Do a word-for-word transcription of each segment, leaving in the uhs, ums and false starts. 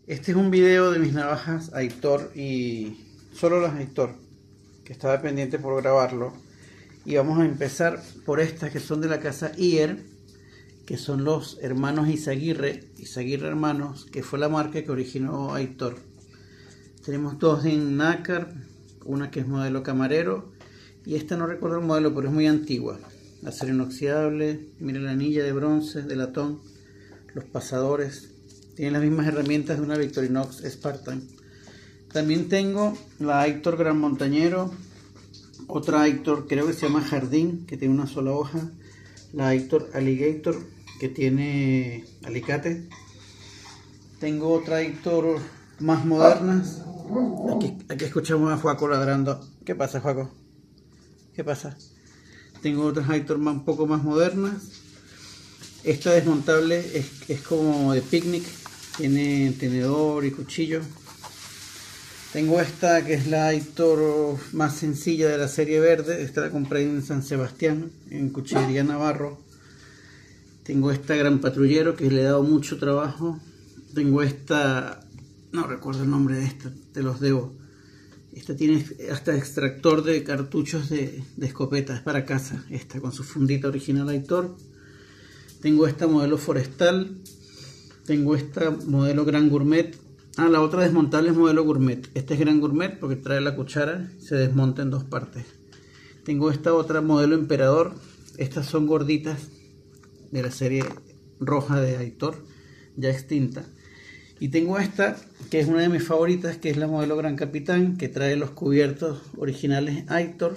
Este es un video de mis navajas Aitor y solo las Aitor, que estaba pendiente por grabarlo. Y vamos a empezar por estas que son de la casa Iyer, que son los hermanos Izaguirre, Izaguirre hermanos, que fue la marca que originó Aitor. Tenemos dos en nácar, una que es modelo camarero y esta no recuerdo el modelo, pero es muy antigua. Acero inoxidable, miren la anilla de bronce, de latón, los pasadores. Tienen las mismas herramientas de una Victorinox Spartan. También tengo la Aitor Gran Montañero, otra Aitor creo que se llama Jardín, que tiene una sola hoja, la Aitor Alligator, que tiene alicate. Tengo otra Aitor más modernas. Aquí, aquí escuchamos a Juaco ladrando. ¿Qué pasa, Juaco? ¿Qué pasa? Tengo otras Aitor un poco más modernas. Esta desmontable es, es como de picnic, tiene tenedor y cuchillo. Tengo esta que es la Aitor más sencilla de la serie verde. Esta la compré en San Sebastián, en Cuchillería Navarro. Tengo esta Gran Patrullero que le he dado mucho trabajo. Tengo esta, no recuerdo el nombre de esta, te los debo. Esta tiene hasta extractor de cartuchos de, de escopetas para casa, esta con su fundita original Aitor. Tengo esta modelo Forestal. Tengo esta modelo Gran Gourmet. Ah, la otra desmontable es modelo Gourmet. Esta es Gran Gourmet porque trae la cuchara, se desmonta en dos partes. Tengo esta otra modelo Emperador. Estas son gorditas de la serie roja de Aitor, ya extinta. Y tengo esta que es una de mis favoritas, que es la modelo Gran Capitán, que trae los cubiertos originales Aitor.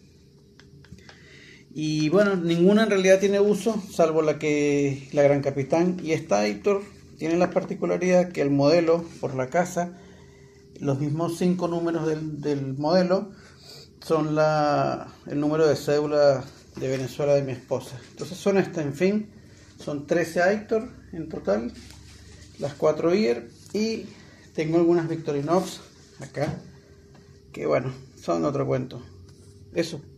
Y bueno, ninguna en realidad tiene uso, salvo la que la Gran Capitán. Y esta Aitor tiene la particularidad que el modelo, por la casa, los mismos cinco números del, del modelo son la, el número de cédula de Venezuela de mi esposa. Entonces son estas, en fin, son trece Aitor en total, las cuatro Iyer, y tengo algunas Victorinox acá, que bueno, son otro cuento. Eso.